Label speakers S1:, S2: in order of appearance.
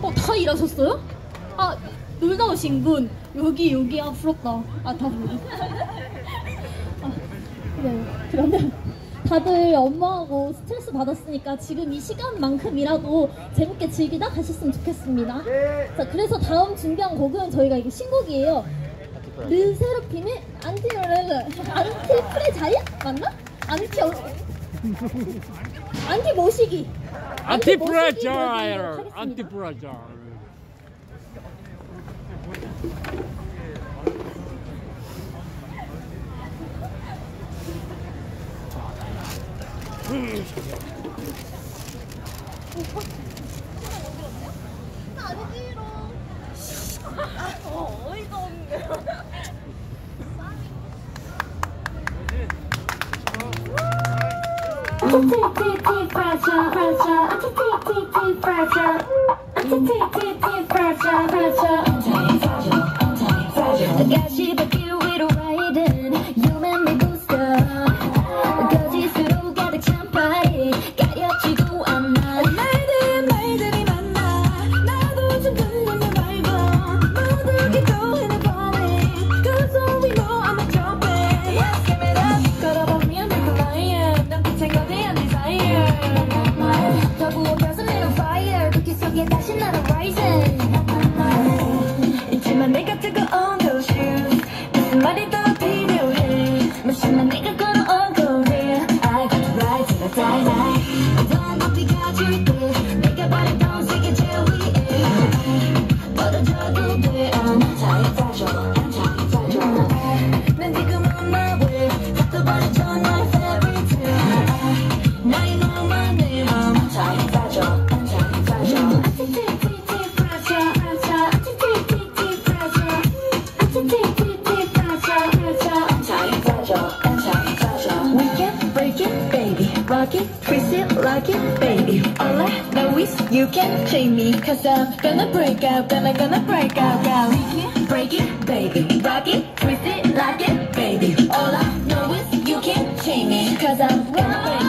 S1: 다 일하셨어요? 아, 놀다 오신 분. 여기. 아, 부럽다. 아, 다 부르고. 아, 그래요. 그러면 다들 업무하고 스트레스 받았으니까 지금 이 시간만큼이라도 재밌게 즐기다 가셨으면 좋겠습니다. 자, 그래서 다음 준비한 곡은 저희가 이게 신곡이에요. 르세라핌의 안티프레자일? 맞나? 안티모시기.
S2: 안티프레자일.
S1: 나 아니지롱. 어이가 없네. 있지만 내가 뜨거운 those shoes 무슨 말이 더 필요해 무심한 내가 걸어온 거리에 I got to ride till I die night 어떤 높이 가줄 때 내가 바랬던 세계 제일 위에 떨어져도 돼 I'm fragile 난 지금 on my way 다 버려져 나의 fairy tale 나의 너만 내 I'm fragile Rock it, twist it, lock it, baby. All I know is you can't chain me, cause I'm gonna break out, gonna break out, break it, baby. Rock it, twist it, lock it, baby. All I know is you can't chain me, cause I'm gonna break out.